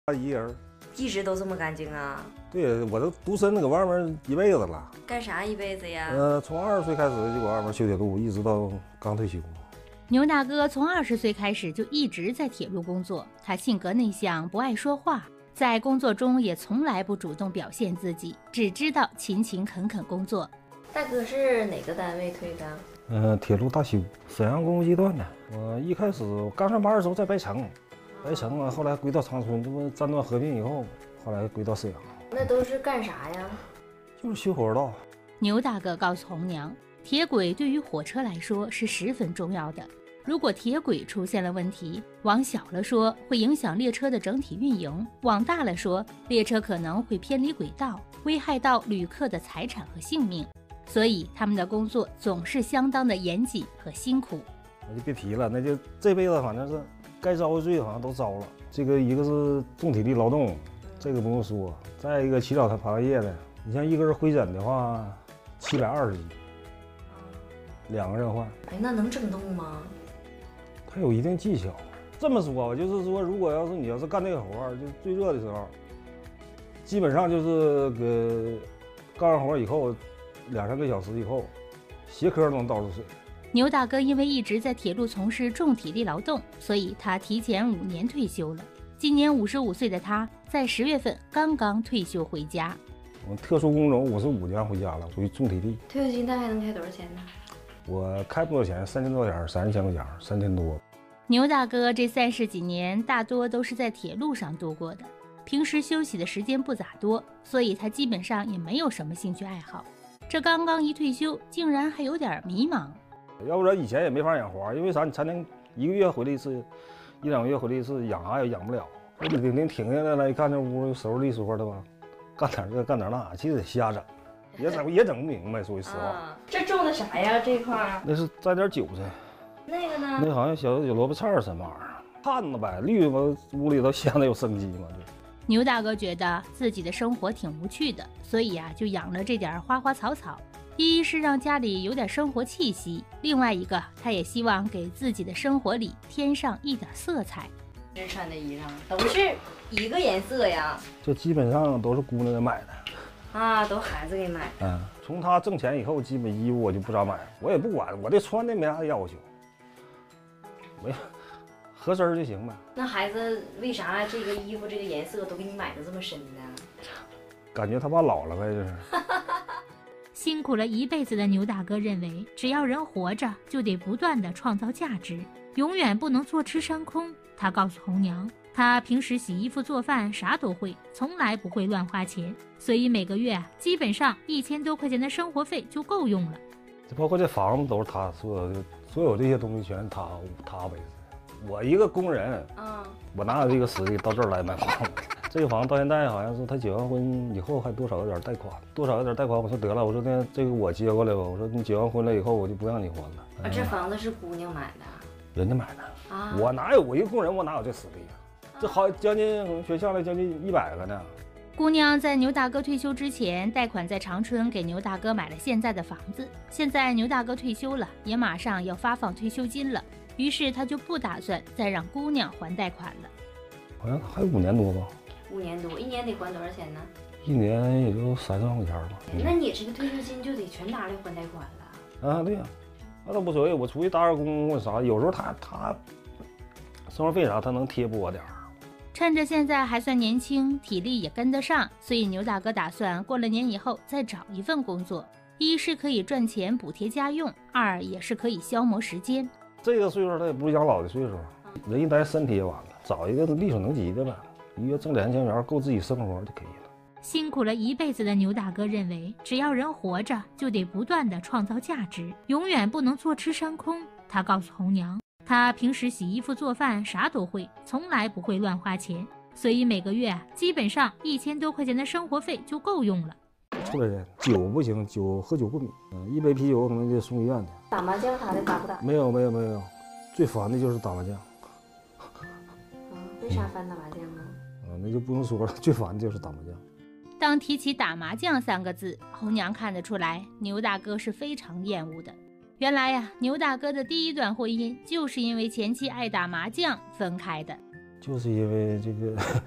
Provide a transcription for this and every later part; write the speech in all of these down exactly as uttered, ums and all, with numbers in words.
他一人， 一直都这么干净啊？ 对，我都独身搁外面一辈子了。 干啥一辈子呀？ 呃，从二十岁开始就搁外面修铁路，一直到刚退休。 牛大哥从二十岁开始就一直在铁路工作，他性格内向，不爱说话，在工作中也从来不主动表现自己，只知道勤勤恳恳工作。 大哥是哪个单位退的？ 呃，铁路大修，沈阳公务机段的。我一开始我刚上班的时候在白城，白城啊，后来归到长春，这不战乱合并以后，后来归到沈阳。 那都是干啥呀？ 就是修火车道。 牛大哥告诉红娘，铁轨对于火车来说是十分重要的。如果铁轨出现了问题，往小了说会影响列车的整体运营，往大了说，列车可能会偏离轨道，危害到旅客的财产和性命。所以他们的工作总是相当的严谨和辛苦。 那就别提了，那就这辈子反正是该遭的罪好像都遭了。这个一个是重体力劳动，这个不用说；再一个起早贪爬夜的，你像一个人回诊的话，七百二十斤，两个人换。 哎，那能整动吗？ 它有一定技巧。这么说吧，就是说，如果要是你要是干这个活儿，就最热的时候，基本上就是给干完活以后，两三个小时以后，鞋壳都能倒出水。 牛大哥因为一直在铁路从事重体力劳动，所以他提前五年退休了。今年五十五岁的他，在十月份刚刚退休回家。 我特殊工种五十五年回家了，属于重体力。 退休金大概能开多少钱呢？ 我开不多钱，三千多点，三四千块钱，三千多。 牛大哥这三十几年大多都是在铁路上度过的，平时休息的时间不咋多，所以他基本上也没有什么兴趣爱好。这刚刚一退休，竟然还有点迷茫。 要不然以前也没法养活，因为啥？你才能一个月回来一次，一两个月回来一次，养啥也养不了。我顶顶停下来了，一看这屋收拾利索的吧，干点这干点那，其实得瞎整，也整也整不明白。说句实话， 啊、这种的啥呀？这块那是摘点韭菜， 那个呢？ 那好像小小萝卜菜什么玩意儿，看着呗，绿吧，屋里头显得有生机嘛。 牛大哥觉得自己的生活挺无趣的，所以啊，就养了这点花花草草。一是让家里有点生活气息，另外一个他也希望给自己的生活里添上一点色彩。 这穿的衣裳都是一个颜色呀？ 这基本上都是姑娘给买的啊，都孩子给买的。 嗯，从他挣钱以后，基本衣服我就不咋买，我也不管，我这穿的没啥要求，没合身就行呗。 那孩子为啥这个衣服这个颜色都给你买的这么深呢？ 感觉他爸老了呗，这是。 辛苦了一辈子的牛大哥认为，只要人活着，就得不断的创造价值，永远不能坐吃山空。他告诉红娘，他平时洗衣服做饭啥都会，从来不会乱花钱，所以每个月啊，基本上一千多块钱的生活费就够用了。 这包括这房子都是他所有的，所有这些东西全是他他维持。我一个工人， 啊， 我哪有这个实力到这儿来买房子？这个房子到现在好像是他结完婚以后还多少有点贷款，多少有点贷款。我说得了，我说那这个我接过来吧。我说你结完婚了以后，我就不让你还了。 啊，这房子是姑娘买的， 人家买的啊， 我哪有我一个工人，我哪有这实力啊？这好将近学下来将近一百个呢。 姑娘在牛大哥退休之前，贷款在长春给牛大哥买了现在的房子。现在牛大哥退休了，也马上要发放退休金了，于是他就不打算再让姑娘还贷款了。 好像还有五年多吧。 五年多，一年得还多少钱呢？ 一年也就三四万块钱吧。 那你这个退休金就得全拿来还贷款了。 啊，对呀、啊，那倒无所谓。我出去打点工或啥，有时候他他生活费啥他能贴补我点儿。 趁着现在还算年轻，体力也跟得上，所以牛大哥打算过了年以后再找一份工作，一是可以赚钱补贴家用，二也是可以消磨时间。 这个岁数他也不是养老的岁数，人一待身体也完了，找一个力所能及的呗。一月挣两千元够自己生活就可以了。 辛苦了一辈子的牛大哥认为，只要人活着，就得不断的创造价值，永远不能坐吃山空。他告诉红娘，他平时洗衣服做饭啥都会，从来不会乱花钱，所以每个月啊，基本上一千多块钱的生活费就够用了。 出来人酒不行，酒喝酒过敏，嗯，一杯啤酒可能得送医院去。 打麻将啥的打不打？ 没有没有没有，最烦的就是打麻将。 嗯，为啥烦打麻将啊？ 嗯，那就不用说了，最烦的就是打麻将。 当提起打麻将三个字，红娘看得出来，牛大哥是非常厌恶的。原来呀，牛大哥的第一段婚姻就是因为前妻爱打麻将分开的。 就是因为这个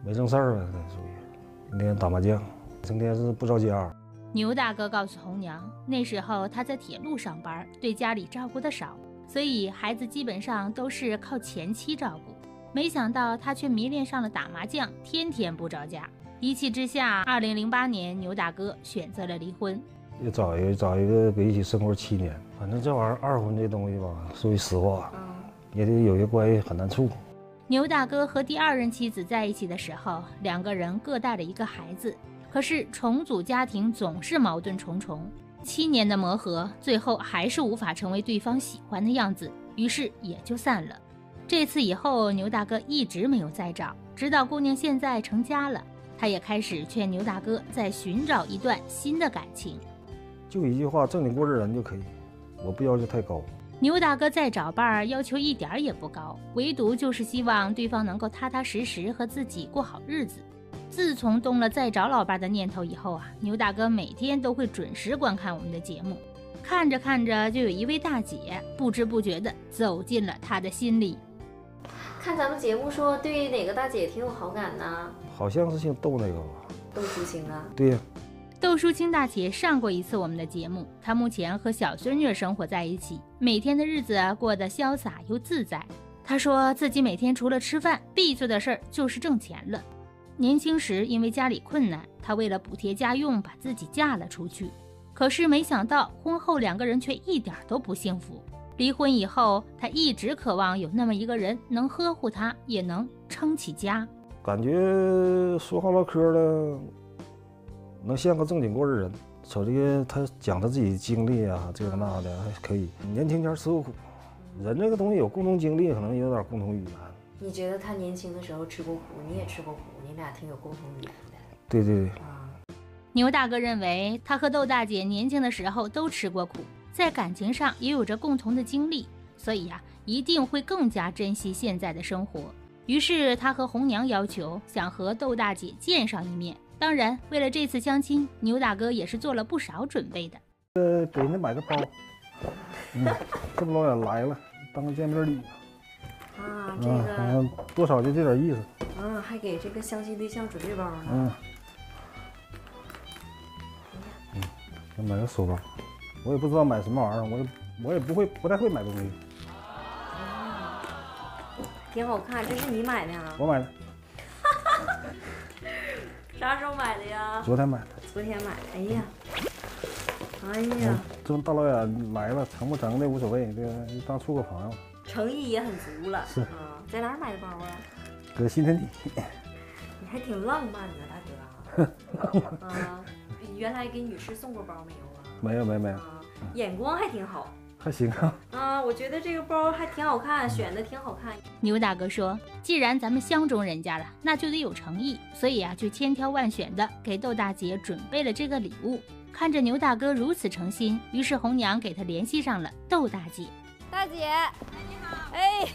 没正事儿呗，属于天天打麻将，成天是不着家。 牛大哥告诉红娘，那时候他在铁路上班，对家里照顾得少，所以孩子基本上都是靠前妻照顾。没想到他却迷恋上了打麻将，天天不着家。一气之下，二零零八年牛大哥选择了离婚。 又找一个找一个搁一起生活七年，反正这玩意儿二婚这东西吧，说句实话，也得有些关系很难处。 牛大哥和第二任妻子在一起的时候，两个人各带了一个孩子，可是重组家庭总是矛盾重重。七年的磨合，最后还是无法成为对方喜欢的样子，于是也就散了。这次以后，牛大哥一直没有再找，直到姑娘现在成家了，他也开始劝牛大哥再寻找一段新的感情。 就一句话，正经过日人就可以，我不要求太高。 牛大哥再找伴儿要求一点儿也不高，唯独就是希望对方能够踏踏实实和自己过好日子。自从动了再找老伴的念头以后啊，牛大哥每天都会准时观看我们的节目，看着看着就有一位大姐不知不觉地走进了他的心里。 看咱们节目说对哪个大姐挺有好感呢？ 好像是姓窦那个吧？ 窦淑清啊？ 对呀、 啊。窦淑清大姐上过一次我们的节目，她目前和小孙女生活在一起，每天的日子过得潇洒又自在。她说自己每天除了吃饭，必做的事儿就是挣钱了。年轻时因为家里困难，她为了补贴家用，把自己嫁了出去。可是没想到婚后两个人却一点都不幸福。离婚以后，她一直渴望有那么一个人能呵护她，也能撑起家。 感觉说话唠嗑的。能像个正经过日人，瞅这个他讲他自己经历啊，这个那的还可以。年轻前吃过苦，人这个东西有共同经历，可能有点共同语言。 你觉得他年轻的时候吃过苦，你也吃过苦，你俩挺有共同语言的。 对对对。 啊， 牛大哥认为他和窦大姐年轻的时候都吃过苦，在感情上也有着共同的经历，所以呀、啊，一定会更加珍惜现在的生活。于是他和红娘要求想和窦大姐见上一面。当然，为了这次相亲，牛大哥也是做了不少准备的。 呃，给人家买个包，嗯，这么老远来了，当个见面礼。 啊，这个、 嗯、多少就这点意思。 啊，还给这个相亲对象准备包呢。 嗯，嗯，给买个手包，我也不知道买什么玩意儿，我也我也不会，不太会买东西。 啊，挺好看，这是你买的啊？ 我买的。 啥时候买的呀？ 昨天买的。 昨天买的。哎呀，哎呀， 这么大老远来了，成不成的无所谓，这个当处个朋友。 诚意也很足了。 是。 啊，在哪儿买的包啊？ 搁新天地。 你还挺浪漫的，大哥。啊，原来给女士送过包没有啊？ 没有，没没有。 啊，眼光还挺好。 还行啊。 啊，我觉得这个包还挺好看，选的挺好看。 牛大哥说，既然咱们相中人家了，那就得有诚意，所以啊，就千挑万选的给窦大姐准备了这个礼物。看着牛大哥如此诚心，于是红娘给他联系上了窦大姐。 大姐，哎你好，哎，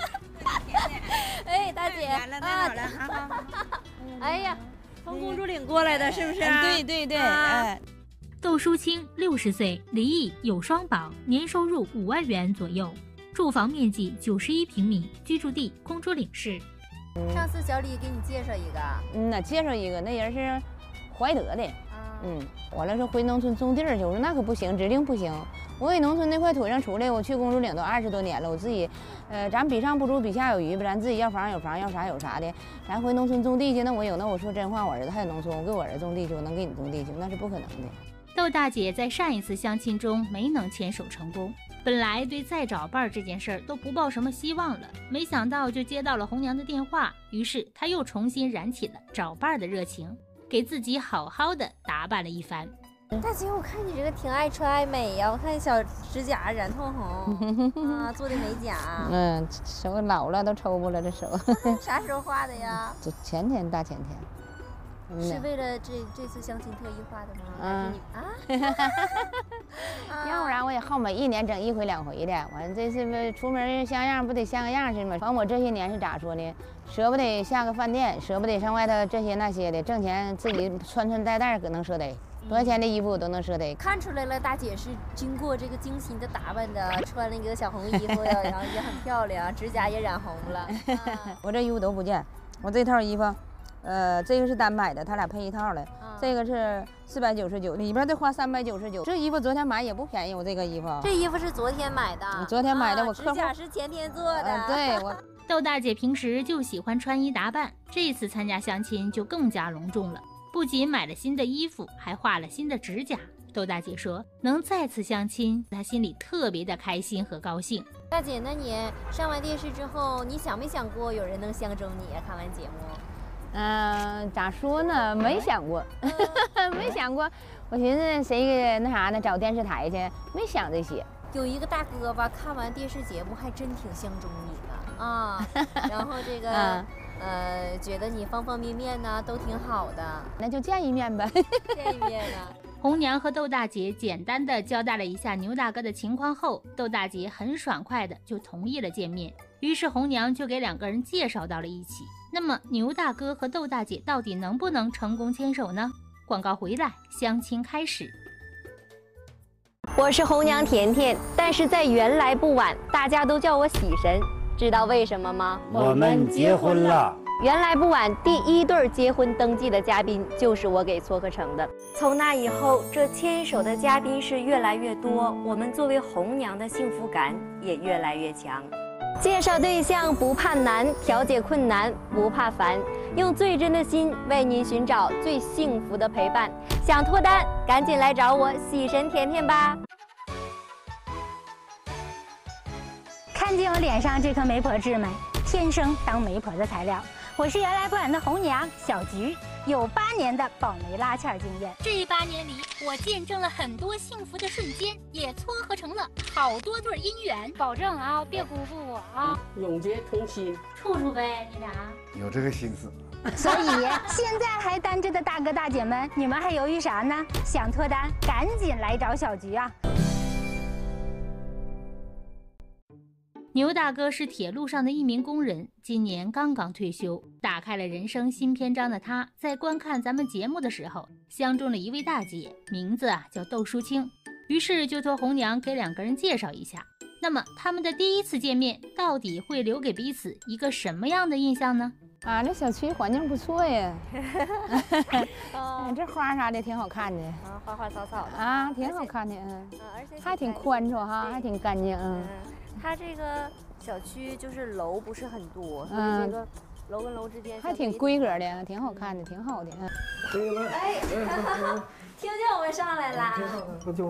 哎大姐， 来了来了，好好好。 哎呀， 从公主岭过来的，是不是？ 对对对，哎。 窦淑清六十岁，离异，有双保，年收入五万元左右，住房面积九十一平米，居住地公主岭市。 上次小李给你介绍一个， 嗯呐，介绍一个，那人是怀德的，啊、嗯，完了说回农村种地儿去，我说那可不行，指定不行。我给农村那块土上出来，我去公主岭都二十多年了，我自己，呃，咱比上不足，比下有余，咱自己要房有房，要啥有啥的，咱回农村种地去，那我有那我说真话，我儿子还有农村，我给我儿子种地去，我能给你种地去，那是不可能的。 窦大姐在上一次相亲中没能牵手成功，本来对再找伴儿这件事儿都不抱什么希望了，没想到就接到了红娘的电话，于是她又重新燃起了找伴儿的热情，给自己好好的打扮了一番。 大姐，我看你这个挺爱穿爱美呀，我看小指甲染透红啊，做的美甲。 嗯，手老了都抽不了这手。 啥时候画的呀？ 就前天大前天。 是为了这这次相亲特意画的吗？ 嗯啊， 要不然我也好美，一年整一回两回的。完这次出门像样，不得像个样似的吗？反正我这些年是咋说呢？舍不得下个饭店，舍不得上外头这些那些的，挣钱自己穿穿戴戴可能舍得，多少钱的衣服我都能舍得。 看出来了，大姐是经过这个精心的打扮的，穿了一个小红衣服呀，然后也很漂亮，指甲也染红了。啊、 我这衣服都不见，我这套衣服。 呃，这个是单买的，他俩配一套的。 嗯、 这个是四百九十九，里边得花三百九十九。这衣服昨天买也不便宜，我这个衣服。 这衣服是昨天买的。 你昨天买的， 啊、 我客户。 指甲是前天做的。 呃、对我。 窦大姐平时就喜欢穿衣打扮，这次参加相亲就更加隆重了。不仅买了新的衣服，还画了新的指甲。窦大姐说，能再次相亲，她心里特别的开心和高兴。 大姐，那你上完电视之后，你想没想过有人能相中你？看完节目， 嗯、呃，咋说呢？没想过，嗯、没想过。我寻思谁给那啥呢？找电视台去，没想这些。 有一个大哥吧，看完电视节目还真挺相中你的啊。然后这个。嗯呃，觉得你方方面面呢都挺好的， 那就见一面呗， 见一面呢。 红娘和窦大姐简单的交代了一下牛大哥的情况后，窦大姐很爽快的就同意了见面。于是红娘就给两个人介绍到了一起。那么牛大哥和窦大姐到底能不能成功牵手呢？广告回来，相亲开始。 我是红娘甜甜，但是在原来不晚，大家都叫我喜神。知道为什么吗？ 我们结婚了。 原来不晚第一对结婚登记的嘉宾就是我给撮合成的。从那以后，这牵手的嘉宾是越来越多，我们作为红娘的幸福感也越来越强。介绍对象不怕难，调解困难不怕烦，用最真的心为您寻找最幸福的陪伴。想脱单，赶紧来找我喜神甜甜吧。 看见我脸上这颗媒婆痣没？天生当媒婆的材料。我是原来不晚的红娘小菊，有八年的保媒拉纤经验。 这八年里，我见证了很多幸福的瞬间，也撮合成了好多对姻缘。 保证啊，别辜负我啊！ 永结同心， 处处呗，你俩有这个心思。 所以现在还单着的大哥大姐们，你们还犹豫啥呢？想脱单，赶紧来找小菊啊！ 牛大哥是铁路上的一名工人，今年刚刚退休，打开了人生新篇章的他，在观看咱们节目的时候，相中了一位大姐，名字啊叫窦淑清，于是就托红娘给两个人介绍一下。那么他们的第一次见面，到底会留给彼此一个什么样的印象呢？ 啊，这小区环境不错呀，这花啥的挺好看的， 啊，花花草草的啊，挺好看的，嗯， 而且还挺宽敞哈，还挺干净，嗯。 它这个小区就是楼不是很多，所以这个楼跟楼之间还挺规格的，挺好看的，挺好的，嗯。 哎，听见我们上来了。